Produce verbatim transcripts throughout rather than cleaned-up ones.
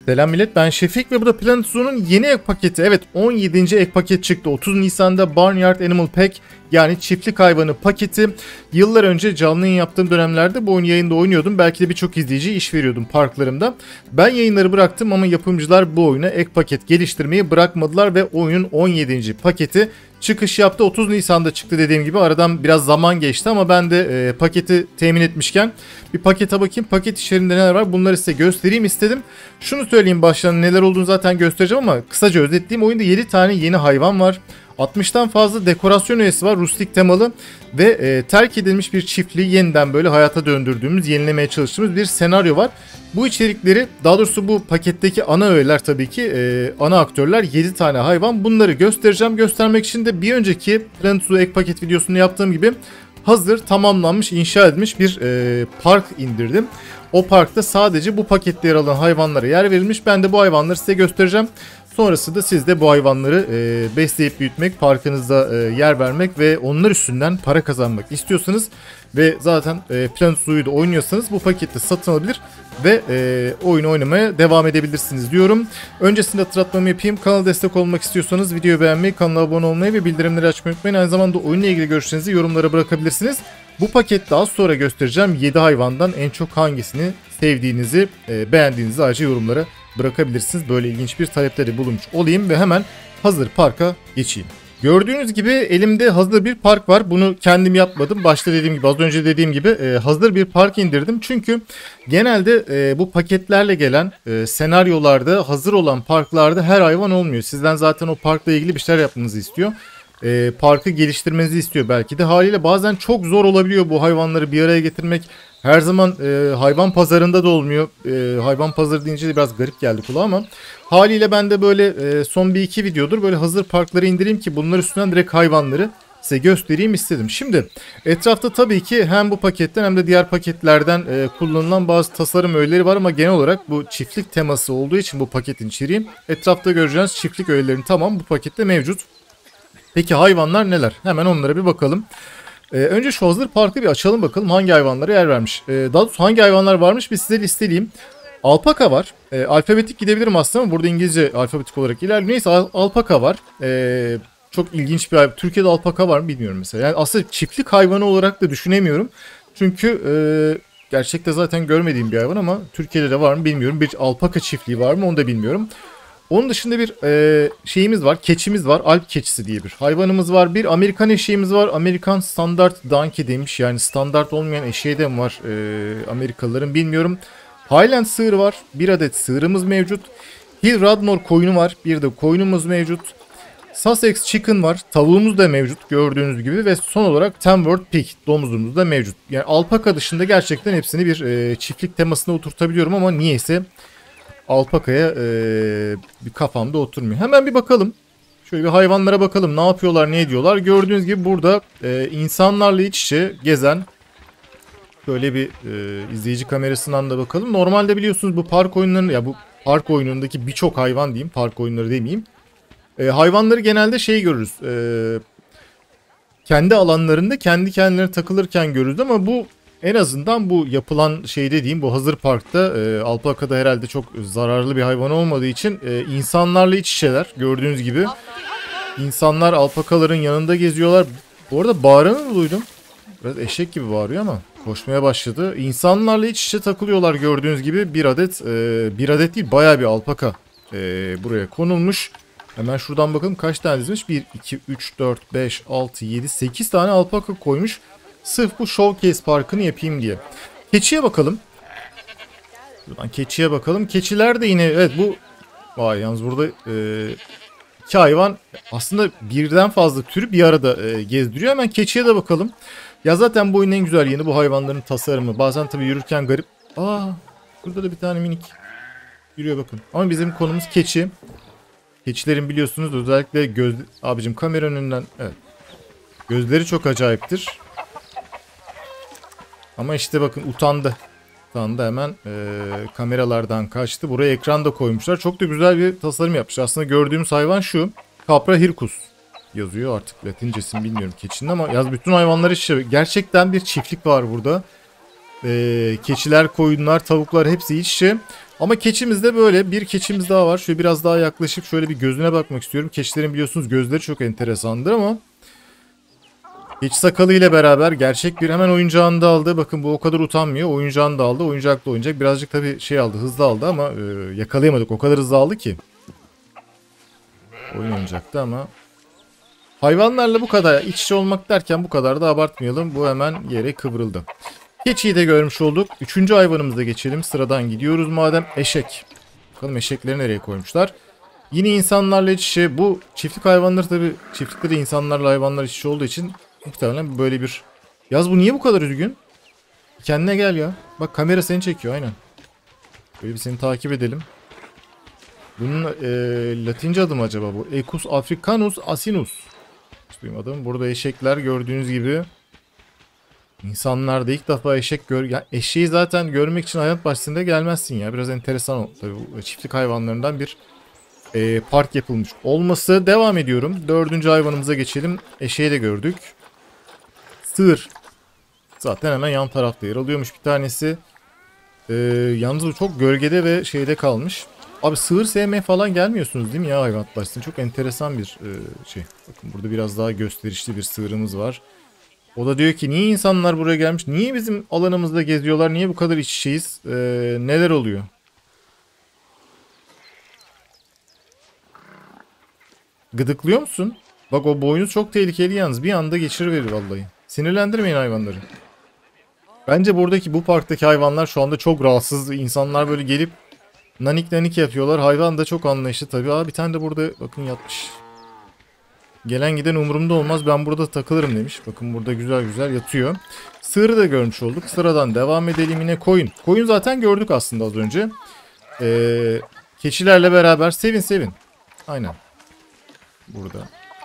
Selam millet, ben Şefik ve bu da Planet Zoo'nun yeni ek paketi. Evet, on yedinci ek paket çıktı. otuz Nisan'da Barnyard Animal Pack, yani çiftlik hayvanı paketi. Yıllar önce canlı yayın yaptığım dönemlerde bu oyun yayında oynuyordum. Belki de birçok izleyici iş veriyordum parklarımda. Ben yayınları bıraktım ama yapımcılar bu oyuna ek paket geliştirmeyi bırakmadılar ve oyunun on yedinci paketi çıkış yaptı. otuz Nisan'da çıktı dediğim gibi. Aradan biraz zaman geçti ama ben de e, paketi temin etmişken bir pakete bakayım. Paket içerisinde neler var bunları size göstereyim istedim. Şunu söyleyeyim baştan, neler olduğunu zaten göstereceğim ama kısaca özetleyeyim. Oyunda yedi tane yeni hayvan var. altmıştan fazla dekorasyon üyesi var, rustik temalı ve e, terk edilmiş bir çiftliği yeniden böyle hayata döndürdüğümüz, yenilemeye çalıştığımız bir senaryo var. Bu içerikleri, daha doğrusu bu paketteki ana öğeler tabii ki, e, ana aktörler yedi tane hayvan. Bunları göstereceğim. Göstermek için de bir önceki Planet Zoo ek paket videosunda yaptığım gibi hazır, tamamlanmış, inşa edilmiş bir e, park indirdim. O parkta sadece bu pakette yer alan hayvanlara yer verilmiş. Ben de bu hayvanları size göstereceğim. Sonrasında siz de bu hayvanları e, besleyip büyütmek, parkınızda e, yer vermek ve onlar üstünden para kazanmak istiyorsanız ve zaten e, Planet Zoo'yu da oynuyorsanız bu pakette satın alabilir ve e, oyunu oynamaya devam edebilirsiniz diyorum. Öncesinde hatırlatmamı yapayım. Kanala destek olmak istiyorsanız videoyu beğenmeyi, kanala abone olmayı ve bildirimleri açmayı unutmayın. Aynı zamanda oyunla ilgili görüşlerinizi yorumlara bırakabilirsiniz. Bu pakette az sonra göstereceğim yedi hayvandan en çok hangisini sevdiğinizi, e, beğendiğinizi ayrıca yorumlara bırakabilirsiniz. Böyle ilginç bir talepte de bulunmuş olayım ve hemen hazır parka geçeyim. Gördüğünüz gibi elimde hazır bir park var. Bunu kendim yapmadım. Başta dediğim gibi, az önce dediğim gibi e, hazır bir park indirdim. Çünkü genelde e, bu paketlerle gelen e, senaryolarda hazır olan parklarda her hayvan olmuyor. Sizden zaten o parkla ilgili bir şeyler yapmanızı istiyor. E, parkı geliştirmenizi istiyor belki de. Haliyle bazen çok zor olabiliyor bu hayvanları bir araya getirmek. Her zaman e, hayvan pazarında da olmuyor. E, hayvan pazarı deyince de biraz garip geldi kulağa ama haliyle ben de böyle e, son bir iki videodur böyle hazır parkları indireyim ki bunlar üstünden direkt hayvanları size göstereyim istedim. Şimdi etrafta tabii ki hem bu paketten hem de diğer paketlerden e, kullanılan bazı tasarım öğeleri var ama genel olarak bu çiftlik teması olduğu için bu paketin içeriği, etrafta göreceğiniz çiftlik öğelerinin tamamı bu pakette mevcut. Peki hayvanlar neler? Hemen onlara bir bakalım. Ee, önce şu hazır parkı bir açalım bakalım hangi hayvanlara yer vermiş. Ee, daha doğrusu hangi hayvanlar varmış bir size listeleyeyim. Alpaka var. Ee, alfabetik gidebilirim aslında ama burada İngilizce alfabetik olarak ilerliyor. Neyse al alpaka var. Ee, çok ilginç bir hayvan. Türkiye'de alpaka var mı bilmiyorum mesela. Yani aslında çiftlik hayvanı olarak da düşünemiyorum. Çünkü e, gerçekte zaten görmediğim bir hayvan ama Türkiye'de de var mı bilmiyorum. Bir alpaka çiftliği var mı onu da bilmiyorum. Onun dışında bir e, şeyimiz var, keçimiz var, Alp keçisi diye bir hayvanımız var. Bir Amerikan eşeğimiz var, Amerikan Standart Donkey demiş, yani standart olmayan eşeği de mi var e, Amerikalıların bilmiyorum. Highland sığırı var, bir adet sığırımız mevcut. Hill Radnor koyunu var, bir de koyunumuz mevcut. Sussex Chicken var, tavuğumuz da mevcut gördüğünüz gibi ve son olarak Tamworth Pig, domuzumuz da mevcut. Yani alpaka dışında gerçekten hepsini bir e, çiftlik temasına oturtabiliyorum ama niyeyse alpakaya e, bir kafamda oturmuyor. Hemen bir bakalım. Şöyle bir hayvanlara bakalım. Ne yapıyorlar, ne ediyorlar. Gördüğünüz gibi burada e, insanlarla iç içe gezen, şöyle bir e, izleyici kamerasından da bakalım. Normalde biliyorsunuz bu park oyunlarının, ya bu park oyunundaki birçok hayvan diyeyim, park oyunları demeyeyim. E, hayvanları genelde şey görürüz. E, kendi alanlarında kendi kendilerine takılırken görürüz ama bu en azından bu yapılan şey dediğim bu hazır parkta e, alpaka da herhalde çok zararlı bir hayvan olmadığı için e, insanlarla iç içeler gördüğünüz gibi. İnsanlar alpakaların yanında geziyorlar. Bu arada bağıranı duydum. Biraz eşek gibi bağırıyor ama koşmaya başladı. İnsanlarla iç içe takılıyorlar gördüğünüz gibi. Bir adet e, bir adet değil bayağı bir alpaka e, buraya konulmuş. Hemen şuradan bakalım kaç tane dizmiş. bir, iki, üç, dört, beş, altı, yedi, sekiz tane alpaka koymuş. Sırf bu showcase parkını yapayım diye. Keçiye bakalım. Buradan keçiye bakalım. Keçiler de yine evet bu. Vay yalnız burada e, iki hayvan aslında birden fazla türü bir arada e, gezdiriyor. Hemen keçiye de bakalım. Ya zaten bu oyunun en güzel yanı bu hayvanların tasarımı. Bazen tabii yürürken garip. Aa, burada da bir tane minik yürüyor bakın. Ama bizim konumuz keçi. Keçilerin biliyorsunuz özellikle göz... Abicim kamera önünden evet. Gözleri çok acayiptir. Ama işte bakın utandı. Utandı hemen e, kameralardan kaçtı. Buraya ekran da koymuşlar. Çok da güzel bir tasarım yapmış. Aslında gördüğümüz hayvan şu. Capra hircus yazıyor artık. Latincesini bilmiyorum keçinin ama yaz bütün hayvanlar işte. Gerçekten bir çiftlik var burada. E, keçiler, koyunlar, tavuklar hepsi iç içe. Ama keçimiz de böyle. Bir keçimiz daha var. Şöyle biraz daha yaklaşıp şöyle bir gözüne bakmak istiyorum. Keçilerin biliyorsunuz gözleri çok enteresandır ama keçi sakalı ile beraber gerçek bir hemen oyuncağını da aldı. Bakın bu o kadar utanmıyor. Oyuncağını da aldı. Oyuncakla oynayacak. Birazcık tabii şey aldı. Hızlı aldı ama e, yakalayamadık. O kadar hızlı aldı ki. Oyun oynayacaktı ama. Hayvanlarla bu kadar iç içe olmak derken bu kadar da abartmayalım. Bu hemen yere kıvrıldı. Keçiyi de görmüş olduk. Üçüncü hayvanımıza geçelim. Sıradan gidiyoruz madem. Eşek. Bakalım eşekleri nereye koymuşlar. Yine insanlarla iç içe. Bu çiftlik hayvanları tabii çiftlikte de insanlarla hayvanlar iç içe olduğu için muhtemelen böyle bir... Yaz bu niye bu kadar üzgün? Kendine gel ya. Bak kamera seni çekiyor aynen. Böyle bir seni takip edelim. Bunun e, Latince adı mı acaba bu? Equus africanus asinus. Hiç duymadım. Burada eşekler gördüğünüz gibi. İnsanlar da ilk defa eşek gör... Ya eşeği zaten görmek için hayat bahçesinde gelmezsin ya. Biraz enteresan o. Tabii bu çiftlik hayvanlarından bir e, park yapılmış olması. Devam ediyorum. Dördüncü hayvanımıza geçelim. Eşeği de gördük. Sığır. Zaten hemen yan tarafta yer alıyormuş bir tanesi. E, yalnız bu çok gölgede ve şeyde kalmış. Abi sığır sevmeye falan gelmiyorsunuz değil mi ya hayvanat bahçesinde? Çok enteresan bir e, şey. Bakın burada biraz daha gösterişli bir sığırımız var. O da diyor ki niye insanlar buraya gelmiş? Niye bizim alanımızda geziyorlar? Niye bu kadar iç içeyiz? Ee, neler oluyor? Gıdıklıyor musun? Bak o boynuz çok tehlikeli yalnız. Bir anda geçiriverir vallahi. Sinirlendirmeyin hayvanları. Bence buradaki bu parktaki hayvanlar şu anda çok rahatsız. İnsanlar böyle gelip nanik nanik yapıyorlar. Hayvan da çok anlayışlı tabii. Aa bir tane de burada bakın yatmış. Gelen giden umurumda olmaz ben burada takılırım demiş. Bakın burada güzel güzel yatıyor. Sığırı da görmüş olduk. Sıradan devam edelim yine koyun. Koyun zaten gördük aslında az önce. Ee, keçilerle beraber sevin sevin. Aynen. Burada.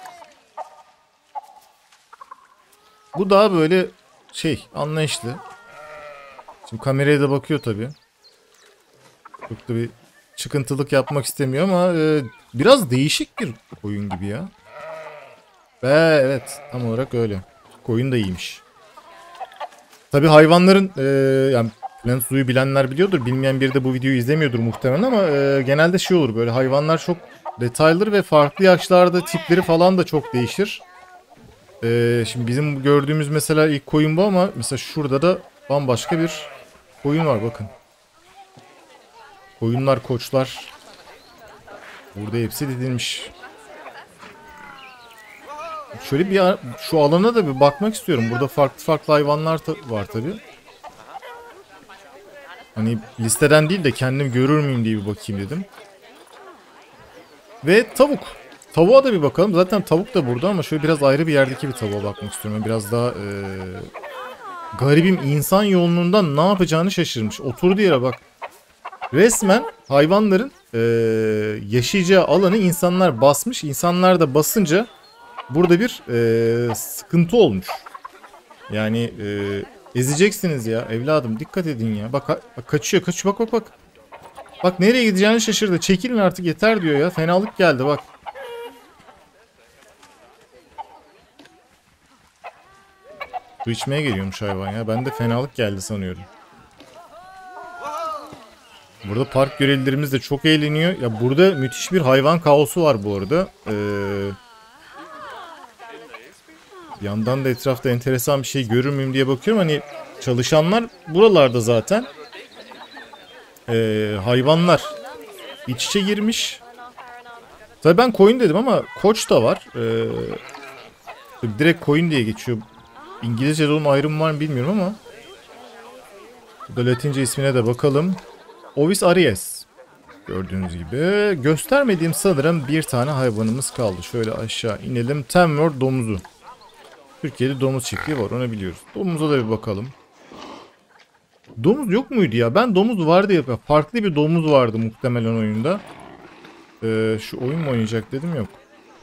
Bu daha böyle şey anlayışlı. Şimdi kameraya da bakıyor tabii. Çok da bir çıkıntılık yapmak istemiyor ama e, biraz değişik bir koyun gibi ya. Ve evet tam olarak öyle. Koyun da iyiymiş. Tabi hayvanların e, yani Planet Zoo'yu bilenler biliyordur. Bilmeyen biri de bu videoyu izlemiyordur muhtemelen ama e, genelde şey olur böyle hayvanlar çok detaylıdır ve farklı yaşlarda tipleri falan da çok değişir. E, şimdi bizim gördüğümüz mesela ilk koyun bu ama mesela şurada da bambaşka bir koyun var bakın. Koyunlar, koçlar. Burada hepsi dizilmiş. Şöyle bir şu alana da bir bakmak istiyorum. Burada farklı farklı hayvanlar var tabi. Hani listeden değil de kendim görür müyüm diye bir bakayım dedim. Ve tavuk. Tavuğa da bir bakalım. Zaten tavuk da burada ama şöyle biraz ayrı bir yerdeki bir tavuğa bakmak istiyorum. Biraz daha ee, garibim insan yoğunluğundan ne yapacağını şaşırmış. Oturduğu yere bak. Resmen hayvanların ee, yaşayacağı alanı insanlar basmış. İnsanlar da basınca burada bir e, sıkıntı olmuş. Yani e, ezeceksiniz ya evladım dikkat edin ya. Bak, bak kaçıyor kaçıyor bak bak bak. Bak nereye gideceğini şaşırdı. Çekilin artık yeter diyor ya. Fenalık geldi bak. Su içmeye geliyormuş hayvan ya. Ben de fenalık geldi sanıyorum. Burada park görevlilerimiz de çok eğleniyor. Ya burada müthiş bir hayvan kaosu var bu arada. Eee... Bir yandan da etrafta enteresan bir şey görür müyüm diye bakıyorum. Hani çalışanlar buralarda zaten. Ee, hayvanlar iç içe girmiş. Tabii ben koyun dedim ama koç da var. Ee, direkt koyun diye geçiyor. İngilizce'de onun ayrımı var mı bilmiyorum ama. Burada Latince ismine de bakalım. Ovis aries. Gördüğünüz gibi. Göstermediğim sanırım bir tane hayvanımız kaldı. Şöyle aşağı inelim. Tamworth domuzu. Türkiye'de domuz çiftliği var onu biliyoruz. Domuza da bir bakalım. Domuz yok muydu ya? Ben domuz vardı ya. Farklı bir domuz vardı muhtemelen oyunda. Ee, şu oyun mu oynayacak dedim yok.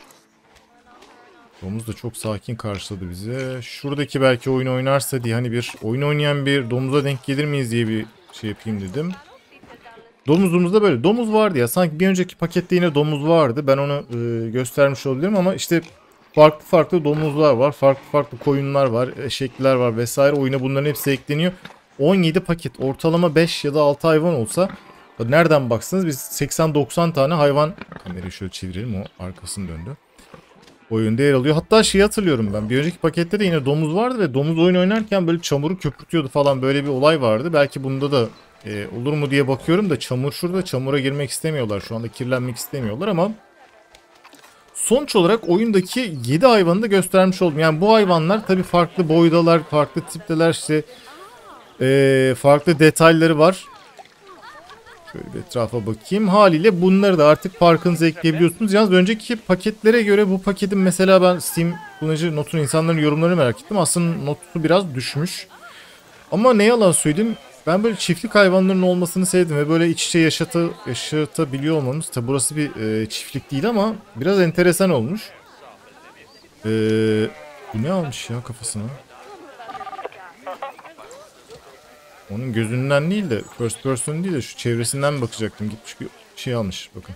Domuz da çok sakin karşıladı bize. Şuradaki belki oyun oynarsa diye hani bir oyun oynayan bir domuza denk gelir miyiz diye bir şey yapayım dedim. Domuzumuzda böyle. Domuz vardı ya. Sanki bir önceki pakette yine domuz vardı. Ben onu e, göstermiş olabilirim ama işte farklı farklı domuzlar var. Farklı farklı koyunlar var. Eşekler var vesaire. Oyuna bunların hepsi ekleniyor. on yedi paket. Ortalama beş ya da altı hayvan olsa Nereden baksanız biz seksen doksan tane hayvan, kamerayı şöyle çevirelim, o arkasını döndü, oyunda yer alıyor. Hatta şeyi hatırlıyorum ben. Bir önceki pakette de yine domuz vardı ve domuz oyun oynarken böyle çamuru köpürtüyordu falan, böyle bir olay vardı. Belki bunda da e, olur mu diye bakıyorum da çamur şurada, çamura girmek istemiyorlar. Şu anda kirlenmek istemiyorlar ama sonuç olarak oyundaki yedi hayvanı da göstermiş oldum. Yani bu hayvanlar tabii farklı boydalar, farklı tipteler, işte e, farklı detayları var. Şöyle bir etrafa bakayım. Haliyle bunları da artık parkınıza ekleyebiliyorsunuz. Yalnız önceki paketlere göre bu paketin, mesela ben Steam kullanıcı notunu, insanların yorumlarını merak ettim. Aslında notu biraz düşmüş. Ama ne yalan söyleyeyim, ben böyle çiftlik hayvanların olmasını sevdim ve böyle iç içe yaşatı, yaşatabiliyor olmamız. Tabi burası bir e, çiftlik değil ama biraz enteresan olmuş. E, bu ne almış ya kafasına? Onun gözünden değil de, first person değil de şu çevresinden bakacaktım. Gitmiş bir şey almış bakın.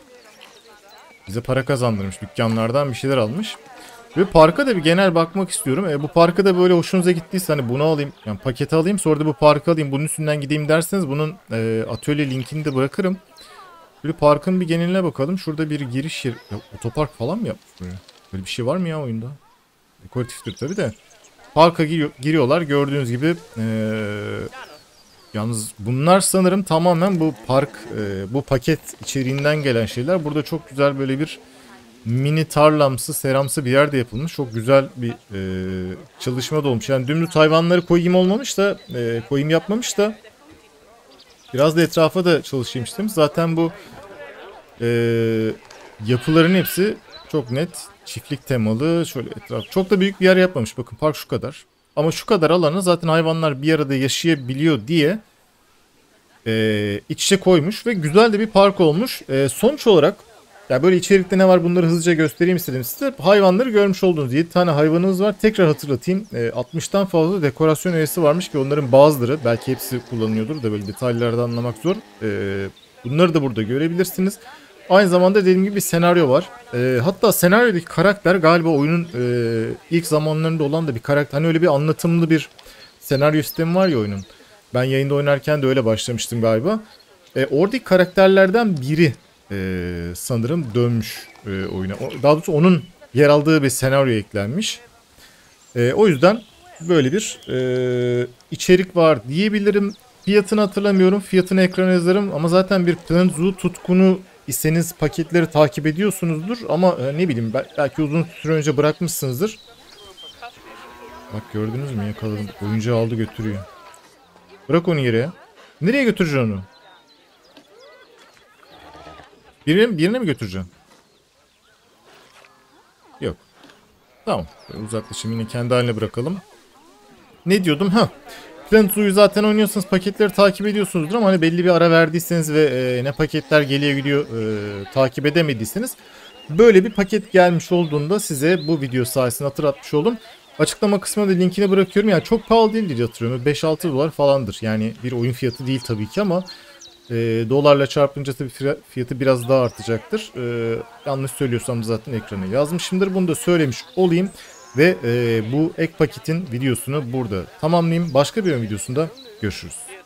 Bize para kazandırmış, dükkanlardan bir şeyler almış. Ve parka da bir genel bakmak istiyorum. E, bu parka da böyle hoşunuza gittiyse, hani bunu alayım, yani paketi alayım, sonra da bu parkı alayım, bunun üstünden gideyim derseniz bunun e, atölye linkini de bırakırım. Böyle parkın bir geneline bakalım. Şurada bir giriş yeri. Ya, otopark falan mı yapmış böyle? Böyle bir şey var mı ya oyunda? Dekoratiftir tabi de. Parka giriyor, giriyorlar gördüğünüz gibi. Ee, yalnız bunlar sanırım tamamen bu park, e, bu paket içeriğinden gelen şeyler. Burada çok güzel böyle bir mini tarlamsı, seramsı bir yerde yapılmış. Çok güzel bir e, çalışma da olmuş. Yani dümdüz hayvanları koyayım olmamış da, e, koyayım yapmamış da biraz da etrafa da çalışayım istedim. Zaten bu e, yapıların hepsi çok net çiftlik temalı. Şöyle etraf. Çok da büyük bir yer yapmamış. Bakın park şu kadar. Ama şu kadar alanı zaten hayvanlar bir arada yaşayabiliyor diye e, iç içe koymuş ve güzel de bir park olmuş. E, sonuç olarak ya böyle içerikte ne var, bunları hızlıca göstereyim istedim size. Hayvanları görmüş olduğunuz yedi tane hayvanımız var. Tekrar hatırlatayım. E, altmıştan fazla dekorasyon öğesi varmış ki onların bazıları, belki hepsi kullanıyordur da böyle detaylarda anlamak zor. E, bunları da burada görebilirsiniz. Aynı zamanda dediğim gibi bir senaryo var. E, hatta senaryodaki karakter galiba oyunun e, ilk zamanlarında olan da bir karakter. Hani öyle bir anlatımlı bir senaryo sistemi var ya oyunun. Ben yayında oynarken de öyle başlamıştım galiba. E, oradaki karakterlerden biri e, sanırım dönmüş e, oyuna. Daha doğrusu onun yer aldığı bir senaryo eklenmiş. E, o yüzden böyle bir e, içerik var diyebilirim. Fiyatını hatırlamıyorum. Fiyatını ekrana yazarım. Ama zaten bir Planet Zoo tutkunu iseniz paketleri takip ediyorsunuzdur. Ama e, ne bileyim, belki uzun süre önce bırakmışsınızdır. Bak gördünüz mü, yakaladım. Oyuncağı aldı götürüyor. Bırak onu yere. Nereye götüreceksin onu? Birine, birine mi götüreceksin? Yok. Tamam. Uzaklaşayım, yine kendi haline bırakalım. Ne diyordum? Ha. Planet Zoo'yu zaten oynuyorsanız paketleri takip ediyorsunuzdur ama hani belli bir ara verdiyseniz ve e, ne paketler geliyor gidiyor e, takip edemediyseniz, böyle bir paket gelmiş olduğunda size bu video sayesinde hatırlatmış oldum. Açıklama kısmına da linkini bırakıyorum. Yani çok pahalı değil diye hatırlıyorum. beş altı dolar falandır. Yani bir oyun fiyatı değil tabii ki ama e, dolarla çarpınca tabii fiyatı biraz daha artacaktır. E, yanlış söylüyorsam zaten ekrana yazmışımdır. Bunu da söylemiş olayım. Ve e, bu ek paketin videosunu burada tamamlayayım. Başka bir videosunda görüşürüz.